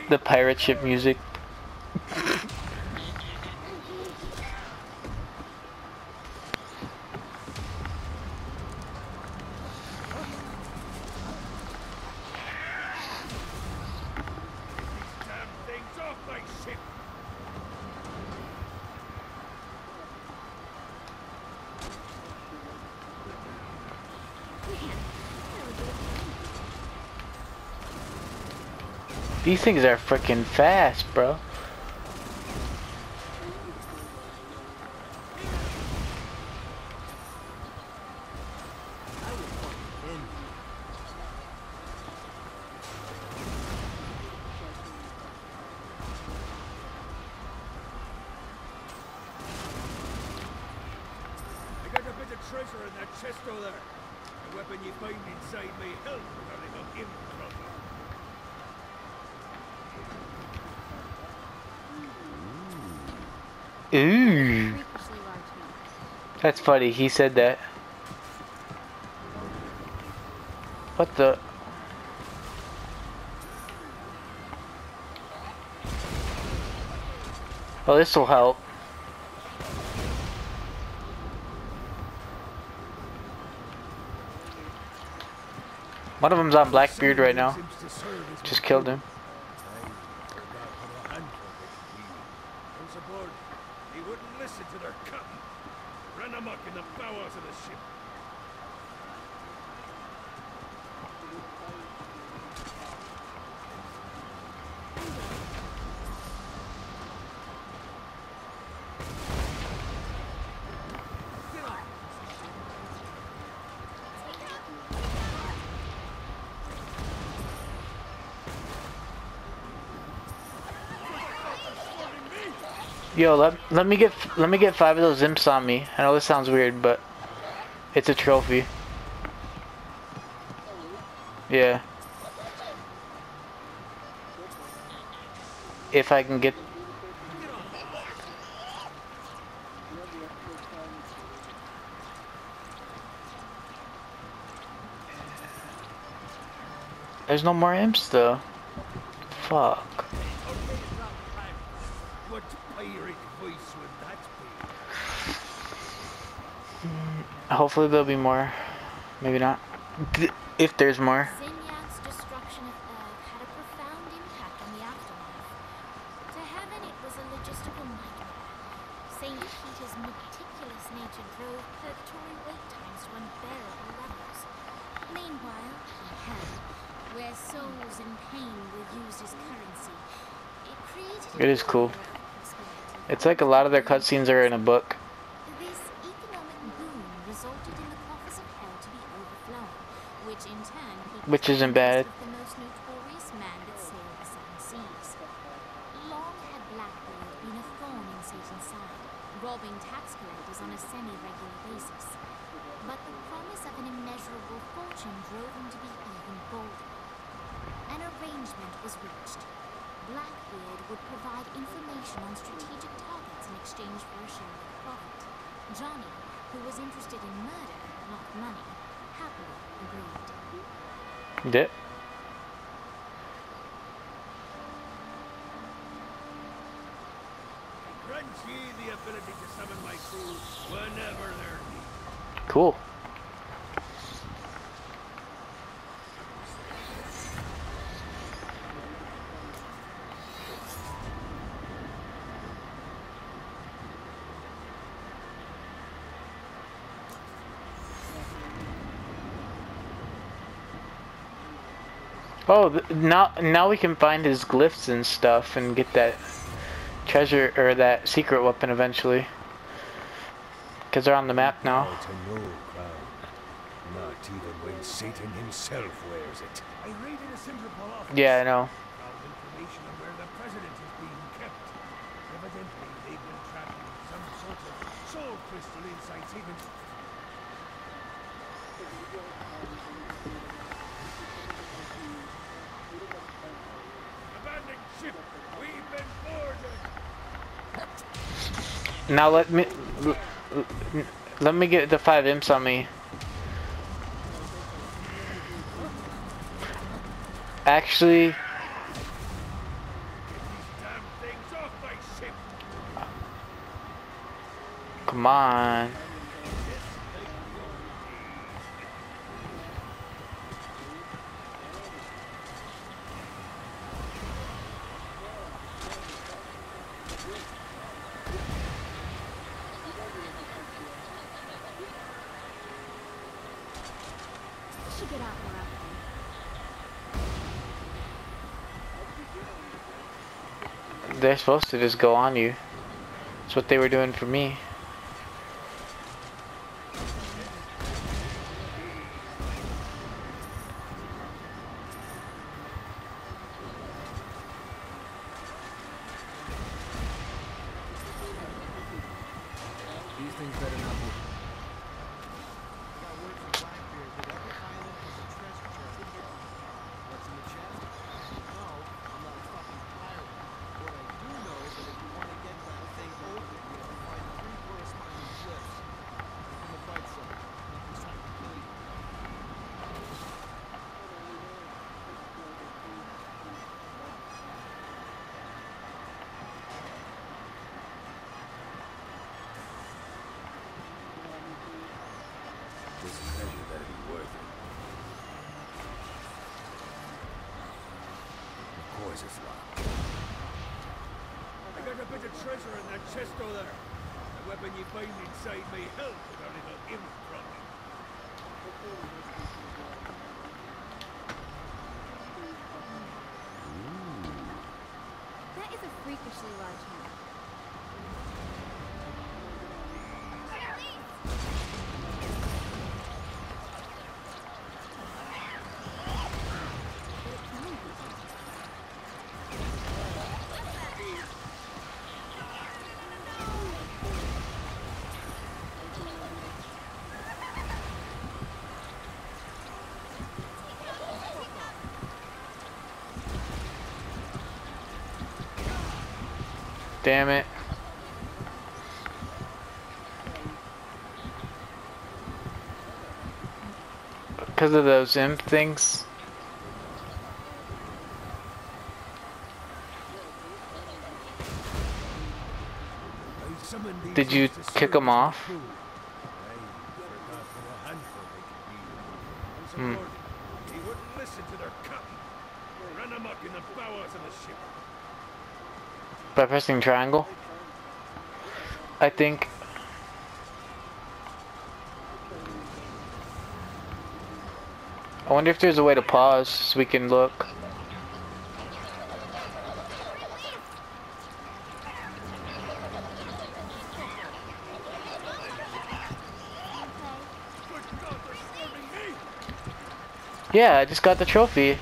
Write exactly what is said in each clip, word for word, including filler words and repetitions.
The pirate ship music. These things are freaking fast, bro. I got a bit of treasure in that chest over there. The weapon you find inside may help with our little imp trouble. Ooh. That's funny, he said that. What the? Well, this will help. One of them's on Blackbeard right now. Just killed him. He wouldn't listen to their cutting. Ran amok in the bowels of the ship. Yo, let let me get let me get five of those imps on me. I know this sounds weird, but it's a trophy. Yeah. If I can get. There's no more imps though. Fuck. What pirate voice would that be? Hopefully there'll be more. Maybe not. If there's more. Zinyan's destruction of Earth had a profound impact on the afterlife. To heaven it was a logistical nightmare. Saint Peter's meticulous nature drove purgatory wait times to unbearable levels. Meanwhile, in hell, where souls in pain were used as currency, it created It is cool. It's like a lot of their cutscenes are in a book. This economic boom resulted in the coffers of hell to be overflowing, which in turn Which isn't bad. the most notorious man that sailed the seven seas. Long had Blackbeard been a thorn in Satan's side, robbing tax collectors on a semi-regular basis. But the promise of an immeasurable fortune drove him to be even bolder. An arrangement was reached. Blackbeard would provide information on strategic targets in exchange for a share of the profit. Johnny, who was interested in murder, not money, happily agreed. Did. Grant ye the ability to summon my crew whenever they're needed. Cool. Oh, th now now we can find his glyphs and stuff and get that treasure or that secret weapon eventually. Because they're on the map now. To no crown. Not even when Satan himself wears it. I raided a Simperpol office. Yeah, I know. Found information on where the president is being kept. Evidently, they've been trapping some sort of soul crystal inside Satan's. Abandoned ship. We've been boarded. Now let me let me get the five imps on me. Actually, Come on. Should get out more often. They're supposed to just go on you. That's what they were doing for me. These things better not move. This treasure better be worth it. Of course it's locked. I got a bit of treasure in that chest over there. The weapon you find inside may help with our little imp problem. That is a freakishly large map. Damn it. Because of those imp things. I summoned these Did you things to kick serve 'em as a off? crew. I forgot what a handful they could be. Hmm. Unsupported, he wouldn't listen to their captain. Ran amok in the bowels of the ship. By pressing triangle, I think. I wonder if there's a way to pause so we can look. Good God, they're storming me! Yeah, I just got the trophy.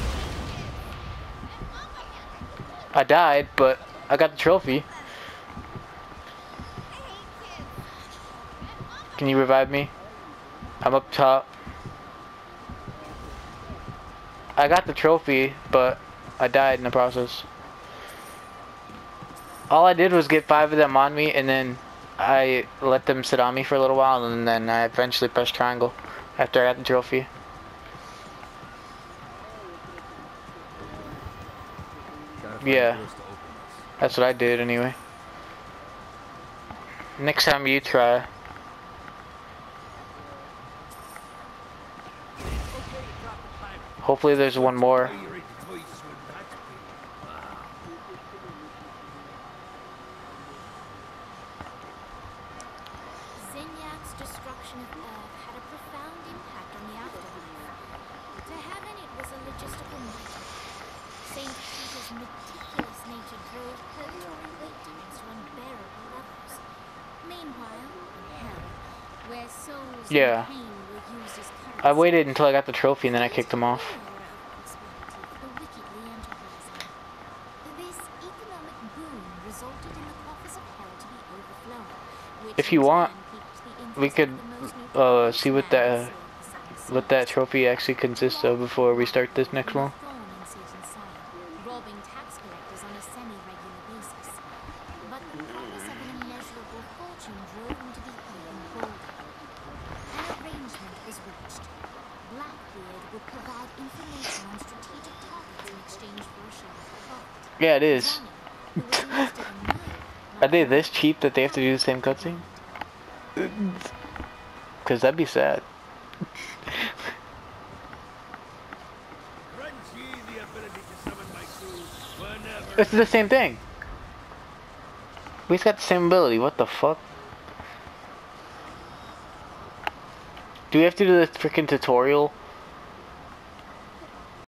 I died, but I got the trophy. Can you revive me? I'm up top. I got the trophy, but I died in the process. All I did was get five of them on me, and then I let them sit on me for a little while, and then I eventually pressed triangle after I got the trophy. Gotta find Yeah. a place to open this. That's what I did anyway. Next time you try. Hopefully there's one more. Fiery twice would that be? Zinyak's destruction of Earth had a profound impact on the afterlife. To heaven, it was a logistical nightmare. Saint Peter's meticulous nature drove purgatory wait times to unbearable levels. Meanwhile, in hell, where souls Yeah. in pain were used as currency, I waited until I got the trophy and then I kicked him off. era of prosperity for the wickedly enterprising. This economic boom resulted in the coffers of hell to be overflowing, which If you in want, turn piqued the we interest could of the most uh, notorious see what man that that sailed the seven what that seas. trophy actually consists of before we start this next one. Thorn in Satan's side, robbing tax collectors on a semi-regular basis. But the promise of an immeasurable fortune drove him to be even bolder. An arrangement was reached. Blackbeard would provide information on strategic targets in exchange for a share of the profit. Yeah, it is. Johnny, who was invested in murder, Are they this cheap that they have to do the same cutscene? Because that'd be sad. Grant ye the ability to summon my crew whenever. This is the same thing. We just got the same ability. What the fuck? Do we have to do this freaking tutorial?